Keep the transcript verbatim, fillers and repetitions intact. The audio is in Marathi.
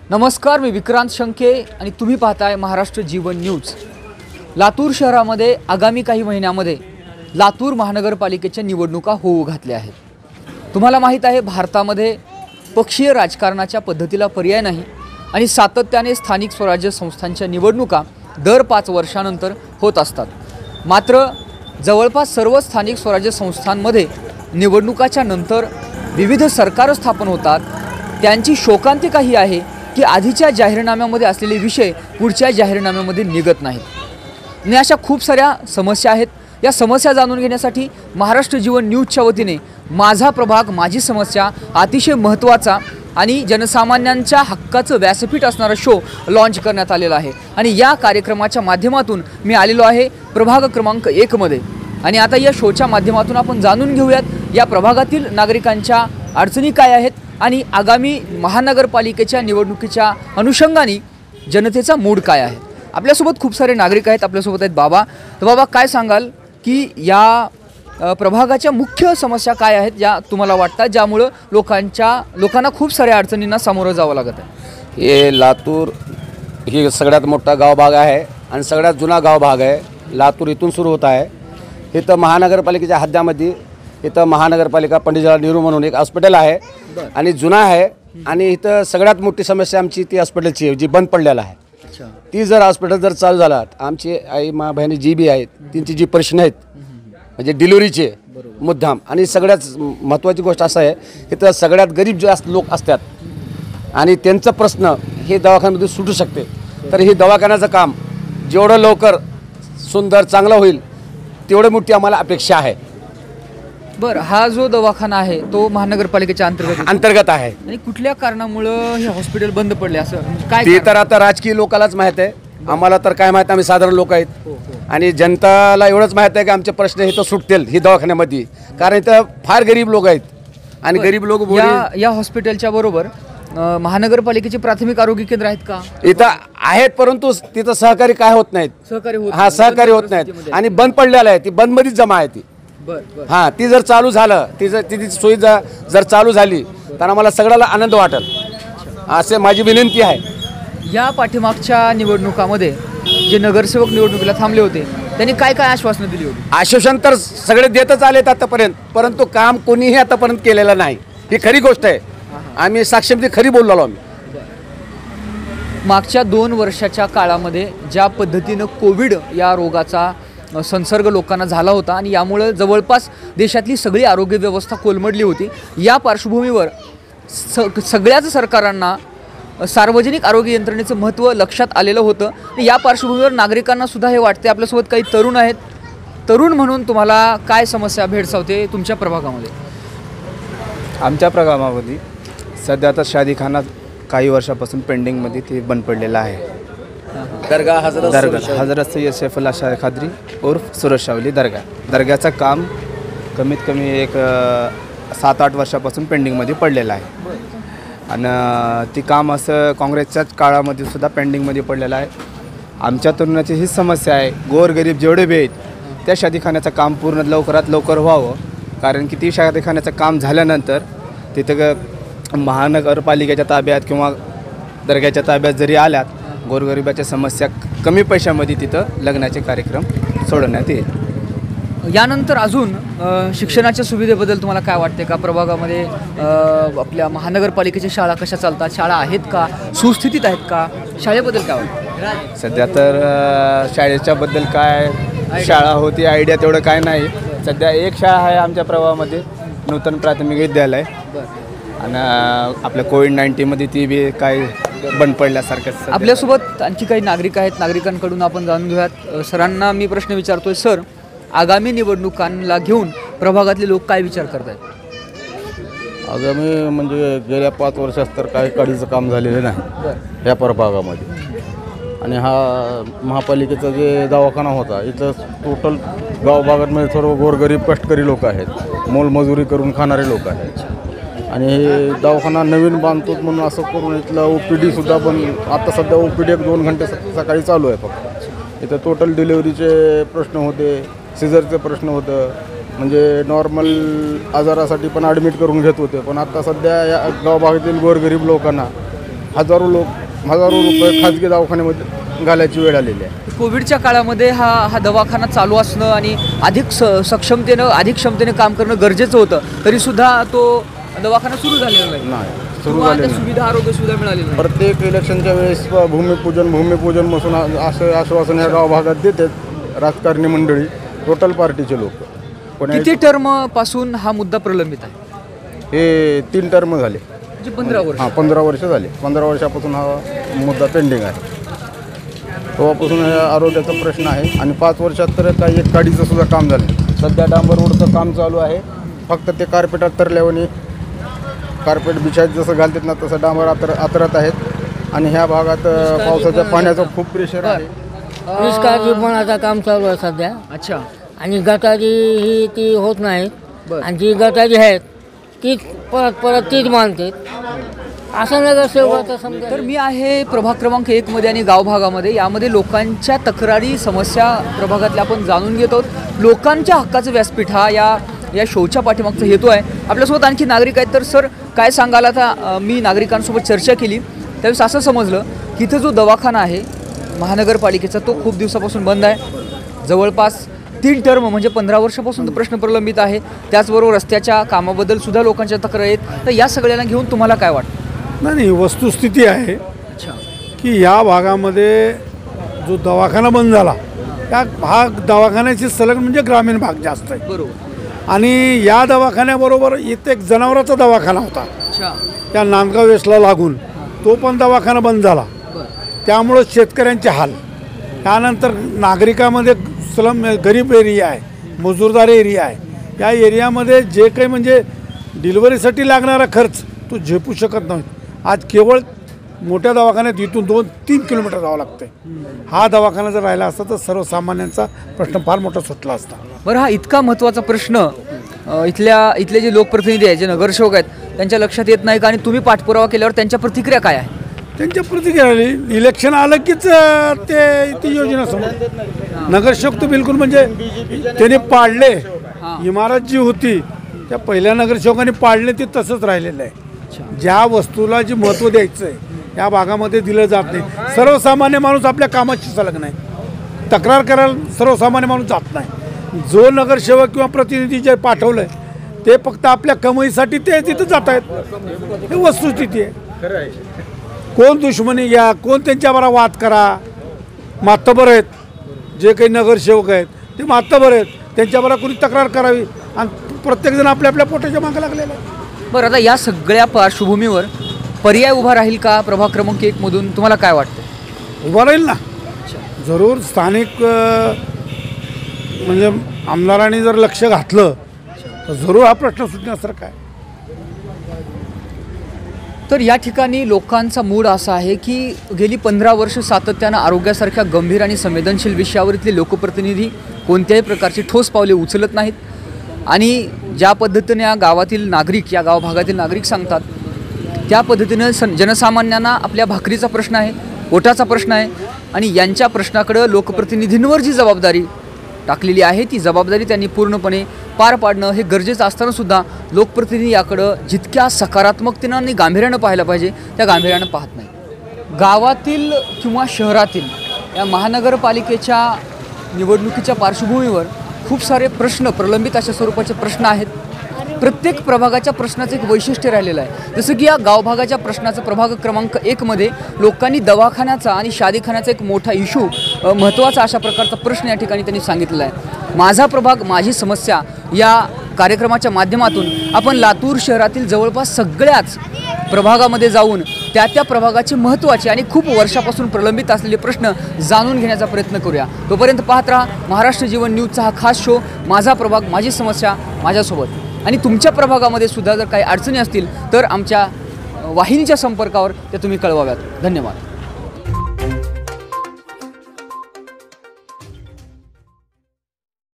नमस्कार, मी विक्रांत शंके आणि तुम्ही पाहताय महाराष्ट्र जीवन न्यूज। लातूर शहरामध्ये आगामी काही महिन्यामध्ये लातूर महानगरपालिकेच्या निवडणुका होऊ घातल्या आहेत। तुम्हाला माहीत आहे, भारतामध्ये पक्षीय राजकारणाच्या पद्धतीला पर्याय नाही आणि सातत्याने स्थानिक स्वराज्य संस्थांच्या निवडणुका दर पाच वर्षानंतर होत असतात। मात्र जवळपास सर्व स्थानिक स्वराज्य संस्थांमध्ये निवडणुकाच्या नंतर विविध सरकार स्थापन होतात। त्यांची शोकांतिका ही आहे की आधीच्या जाहीरनाम्यामध्ये असलेले विषय पुढच्या जाहीरनाम्यामध्ये निघत नाहीत आणि अशा खूप साऱ्या समस्या आहेत। या समस्या जाणून घेण्यासाठी महाराष्ट्र जीवन न्यूजच्या वतीने माझा प्रभाग माझी समस्या अतिशय महत्त्वाचा आणि जनसामान्यांच्या हक्काचं व्यासपीठ असणारा शो लॉन्च करण्यात आलेला आहे आणि या कार्यक्रमाच्या माध्यमातून मी आलेलो आहे प्रभाग क्रमांक एक मध्ये आणि आता या शोच्या माध्यमातून आपण जाणून घेऊयात या प्रभागातील नागरिकांच्या अडचणी काय आहेत आणि आगामी महानगरपालिकेच्या निवडणुकीच्या अनुषंगाने जनतेचा मूड काय आहे। आपल्यासोबत खूप सारे नागरिक आहेत, आपल्यासोबत आहेत बाबा। तर बाबा, काय सांगाल की या प्रभागाच्या मुख्य समस्या काय आहेत ज्या तुम्हाला वाटतात ज्यामुळे लोकांच्या लोकांना खूप साऱ्या अडचणींना सामोरं जावं लागत आहे? हे लातूर ही सगळ्यात मोठा गाव भाग आहे आणि सगळ्यात जुना गाव भाग आहे। लातूर इथून सुरू होत आहे। इथं महानगरपालिकेच्या हद्दामध्ये इथं महानगरपालिका पंडित जवाहरलाल नेहरू म्हणून एक हॉस्पिटल आहे आणि जुना आहे आणि इथं सगळ्यात मोठी समस्या आमची ती हॉस्पिटलची आहे जी बंद पडलेला आहे। ती जर हॉस्पिटल जर चालू झाला, आमची आई मा बहिणी जी बी आहेत त्यांची जी प्रश्न आहेत म्हणजे डिलिव्हरीचे मुद्दाम आणि सगळ्यात महत्त्वाची गोष्ट असं आहे की तर सगळ्यात गरीब जास्त लोक असतात आणि त्यांचा प्रश्न हे दवाखान्यामध्ये सुटू शकते। तर हे दवाखान्याचं काम जेवढं लवकर सुंदर चांगलं होईल तेवढी मोठी आम्हाला अपेक्षा आहे। बरं, हा जो दवाखाना आहे तो महानगरपालिकेच्या अंतर्गत अंतर्गत आहे आणि कुठल्या कारणामुळे हे हॉस्पिटल बंद पडले असं काय? ते तर आता राजकीय लोकांनाच माहीत आहे, आम्हाला तर काय माहीत, आम्ही साधारण लोक आहेत आणि जनताला एवढंच माहीत आहे की आमचे प्रश्न हे तर सुटतील ही दवाखान्यामध्ये, कारण इथं फार गरीब लोक आहेत आणि गरीब लोक या या हॉस्पिटलच्या बरोबर महानगरपालिकेचे प्राथमिक आरोग्य केंद्र आहेत का? इथं आहेत, परंतु तिथं सहकारी काय होत नाहीत, सहकारी होत हा सहकारी होत नाहीत आणि बंद पडलेलं आहे, ती बंद मध्येच जमा आहे ती। हां, ती जर चालू झालं, ती जर तिची सोयी जर चालू झाली तर आम्हाला सगळ्याला आनंद वाटेल असे माझी विनंती आहे। या पाठीमागच्या निवडणुकामध्ये जे नगरसेवक निवडणुकीला थांबले होते त्यांनी काय काय आश्वासनं दिली होती? आश्वासन तर सगळे देतच आलेत आतापर्यंत, परंतु काम कोणीही आतापर्यंत केलेलं नाही, ही खरी गोष्ट आहे। आम्ही साक्षीमध्ये खरी बोललो आम्ही। मागच्या दोन वर्षाच्या काळामध्ये ज्या पद्धतीनं कोविड या रोगाचा संसर्ग लोकांना झाला होता आणि यामुळे जवळपास देशातली सगळी आरोग्य व्यवस्था कोलमडली होती, या पार्श्वभूमीवर स सगळ्याच सरकारांना सार्वजनिक आरोग्य यंत्रणेचं महत्त्व लक्षात आलेलं होतं। या पार्श्वभूमीवर नागरिकांना सुद्धा हे वाटते। आपल्यासोबत काही तरुण आहेत, तरुण म्हणून तुम्हाला काय समस्या भेडसावते तुमच्या प्रभागामध्ये? आमच्या प्रभागामध्ये सध्या आता शादीखाना काही वर्षापासून पेंडिंगमध्ये ते बंद पडलेलं आहे। दर्गा हजरत दर्गा हजरत सय्यद सैफुल्लाह शाह खाद्री उर्फ सुरज शावली दर्गा दर्ग्याचं काम कमीत कमी एक सात आठ वर्षापासून पेंडिंगमध्ये पडलेलं आहे आणि ती काम असं काँग्रेसच्याच काळामध्ये सुद्धा पेंडिंगमध्ये पडलेलं आहे। आमच्या तरुणाची ही समस्या आहे, गोरगरीब जेवढे बी आहेत त्या शादीखान्याचं काम पूर्ण लवकरात लवकर व्हावं, कारण की ती शादीखान्याचं काम झाल्यानंतर तिथं महानगरपालिकेच्या ताब्यात किंवा दर्ग्याच्या ताब्यात जरी आल्यात गोरगरिबाच्या समस्या कमी पैशामध्ये तिथं लग्नाचे कार्यक्रम सोडवण्यात येईल। यानंतर अजून शिक्षणाच्या सुविधेबद्दल तुम्हाला काय वाटते का? प्रभागामध्ये आपल्या महानगरपालिकेच्या शाळा कशा चालतात, शाळा आहेत का, सुस्थितीत आहेत का? शाळेबद्दल काय वाटतं? सध्या तर शाळेच्याबद्दल काय शाळा होती आयडिया तेवढं काय नाही। सध्या एक शाळा आहे आमच्या प्रभागामध्ये, नूतन प्राथमिक विद्यालय, आणि आपल्या कोविड नाईन्टीनमध्ये ती बी काय बंद पडल्यासारखं। आपल्यासोबत आणखी काही नागरिक आहेत, नागरिकांकडून आपण जाणून घेऊयात। सरांना मी प्रश्न विचारतोय, सर आगामी निवडणुकांना घेऊन प्रभागातले लोक काय विचार करत आहेत? आगामी म्हणजे गेल्या पाच वर्षात तर काही काढीचं काम झालेलं नाही या प्रभागामध्ये आणि हा महापालिकेचा जे दवाखाना होता इथं टोटल गाव भागामध्ये सर्व गोरगरीब कष्टकरी लोक आहेत, मोलमजुरी करून खाणारे लोक आहेत आणि हे दवाखाना नवीन बांधतो म्हणून असं करून इथला ओ पी डीसुद्धा पण आता सध्या ओ पी डी एक दोन घंटे सकाळी चालू आहे फक्त। इथं टोटल डिलेवरीचे प्रश्न होते, सिझरचे प्रश्न होतं, म्हणजे नॉर्मल आजारासाठी पण ॲडमिट करून घेत होते, पण आता सध्या या गाव भागातील गोरगरीब लोकांना हजारो लोक हजारो रुपये खाजगी दवाखान्यामध्ये घालायची वेळ आलेली आहे. कोविडच्या काळामध्ये हा हा दवाखाना चालू असणं आणि अधिक स सक्षमतेनं अधिक क्षमतेने काम करणं गरजेचं होतं, तरीसुद्धा तो दवाखाना सुरू झालेला नाही. नाही सुरू किंवा झालेली त्या नाही. सुविधा आरोग्य सुविधा मिळालेली नाही. प्रत्येक इलेक्शनच्या वेळेस भूमिपूजन भूमिपूजन बसून असं आश्वासन या गाव भागात देतात राजकारणी मंडळी, टोटल पार्टीचे लोक. पण किती टर्म पासून हा मुद्दा प्रलंबित आहे? हे तीन टर्म झाले. म्हणजे पंधरा वर्ष. हां पंधरा वर्ष झाले. पंधरा वर्षापासून हा मुद्दा पेंडिंग आहे. तेव्हापासून हा आरोग्याचा प्रश्न आहे. आणि पाच वर्षात तर काही एक गाडीचं सुद्धा काम झालं. सध्या डांबर रोडचं काम चालू आहे. फक्त ते कार्पेट अतरल्यावर कार्पेट बिछायत जसं घालतात ना तसं डांबर आतर आतरत आहेत. आणि ह्या भागात पावसाच्या पाण्याचं खूप प्रेशर आहे. निष्काळजीपणाचं काम चालू आहे सध्या. अच्छा. आणि गटारी ही ती होत नाहीत. बरं. आणि जी गटारी आहेत तीच परत परत तीच मानते. असं नगरसेवकाचं समजा. तर मी आहे प्रभाग क्रमांक एक मध्ये आणि गाव भागामध्ये. यामध्ये लोकांच्या तक्रारी समस्या प्रभागातल्या आपण जाणून घेत आहोत. लोकांच्या हक्काचं व्यासपीठ हा या या शोच्या पाठीमागचा हेतू आहे. आपल्यासोबत आणखी नागरिक आहेत. तर सर काय सांगाल? आता अ, मी नागरिकांसोबत चर्चा केली त्यावेळेस असं समजलं की इथं जो दवाखाना आहे महानगरपालिकेचा तो खूप दिवसापासून बंद आहे. जवळपास तीन टर्म म्हणजे पंधरा वर्षापासून तो प्रश्न प्रलंबित आहे. त्याचबरोबर रस्त्याच्या कामाबद्दल सुद्धा लोकांच्या तक्रारी आहेत. तर या सगळ्यांना घेऊन तुम्हाला काय वाटतं? नाही नाही वस्तुस्थिती आहे अच्छा. की या भागामध्ये जो दवाखाना बंद झाला त्या भाग दवाखान्याची सलग म्हणजे ग्रामीण भाग जास्त आहे. बरोबर. आणि या दवाखान्याबरोबर इथे एक जनावरांचा दवाखाना होता अच्छा. त्या नांदगाव वेसला लागून, तो पण दवाखाना बंद झाला. बरं. त्यामुळं शेतकऱ्यांचे हाल. त्यानंतर नागरिकामध्ये स्लम गरीब एरिया आहे, मजूरदार एरिया आहे. या एरियामध्ये जे काही म्हणजे डिलिव्हरीसाठी लागणारा खर्च तो झेपू शकत नाही. आज केवळ मोठ्या दवाखान्यात इथून दोन तीन किलोमीटर जावं लागतं. हा दवाखाना जर राहिला असता तर सर्वसामान्यांचा प्रश्न फार मोठा सुटला असता. बरं, हा इतका महत्त्वाचा प्रश्न अ, इथल्या इथले जे लोकप्रतिनिधी आहेत, जे नगरसेवक आहेत, त्यांच्या लक्षात येत नाही का? आणि तुम्ही पाठपुरावा केल्यावर त्यांच्या प्रतिक्रिया काय आहे? त्यांच्या प्रतिक्रिया आली इलेक्शन आलं कीच अं, ते ती योजना समोर. नगरसेवक तर बिलकुल म्हणजे त्याने पाडले. इमारत जी होती त्या पहिल्या नगरसेवकांनी पाडले ते तसंच राहिलेलं आहे. ज्या वस्तूला जे महत्त्व द्यायचं आहे या भागामध्ये दिलं जात नाही. सर्वसामान्य माणूस आपल्या कामाची सलग नाही. तक्रार करायला सर्वसामान्य माणूस जात नाही. जो नगरसेवक किंवा प्रतिनिधी जे पाठवलं आहे ते फक्त आपल्या कमाईसाठी ते तिथं जात आहेत. ही वस्तुस्थिती आहे. कोण दुश्मनी घ्या, कोण त्यांच्याबरोबर वाद करा, मातबर आहेत जे काही नगरसेवक आहेत ते मातबर आहेत, त्यांच्याबरोबर कोणी तक्रार करावी. आणि प्रत्येकजण आपल्या आपल्या पोटाच्या मागं लागलेला आहे. बरं, आता या सगळ्या पार्श्वभूमीवर पर्याय उभा राहील का प्रभाग क्रमांक एक मधून? तुम्हाला काय वाटतं? उभा राहील ना. जरूर स्थानिक अं, म्हणजे आमदारांनी जर लक्ष घातलं तर जरूर हा प्रश्न सुटण्यासारखा आहे. तर या ठिकाणी लोकांचा मूड असा आहे की गेली पंधरा वर्ष सातत्यानं आरोग्यासारख्या गंभीर आणि संवेदनशील विषयावर इथले लोकप्रतिनिधी कोणत्याही प्रकारची ठोस पावले उचलत नाहीत. आणि ज्या पद्धतीने या गावातील नागरिक, या गाव भागातील नागरिक सांगतात त्या पद्धतीनं सन जनसामान्यांना आपल्या भाकरीचा प्रश्न आहे, पोटाचा प्रश्न आहे. आणि यांच्या प्रश्नाकडं लोकप्रतिनिधींवर जी जबाबदारी टाकलेली आहे ती जबाबदारी त्यांनी पूर्णपणे पार पाडणं हे गरजेचं असतानासुद्धा लोकप्रतिनिधी याकडं जितक्या सकारात्मकतेनं आणि गांभीर्यानं पाहायला पाहिजे त्या गांभीर्यानं पाहत नाही. गावातील किंवा शहरातील या महानगरपालिकेच्या निवडणुकीच्या पार्श्वभूमीवर खूप सारे प्रश्न, प्रलंबित अशा स्वरूपाचे प्रश्न आहेत. प्रत्येक प्रभागाच्या प्रश्नाचं एक वैशिष्ट्य राहिलेलं आहे. जसं की या गावभागाच्या प्रश्नाचं प्रभाग क्रमांक एकमध्ये लोकांनी दवाखान्याचा आणि शादीखान्याचा एक मोठा इशू, महत्त्वाचा अशा प्रकारचा प्रश्न या ठिकाणी त्यांनी सांगितलेला आहे. माझा प्रभाग माझी समस्या या कार्यक्रमाच्या माध्यमातून आपण लातूर शहरातील जवळपास सगळ्याच प्रभागामध्ये जाऊन त्या त्या प्रभागाचे महत्त्वाचे आणि खूप वर्षापासून प्रलंबित असलेले प्रश्न जाणून घेण्याचा प्रयत्न करूया. तोपर्यंत पाहत राहा महाराष्ट्र जीवन न्यूजचा हा खास शो माझा प्रभाग माझी समस्या माझ्यासोबत. आणि तुमच्या प्रभागामध्ये सुद्धा जर काही अडचणी असतील तर आमच्या वाहिनीच्या संपर्कावर त्या तुम्ही कळवाव्यात. धन्यवाद.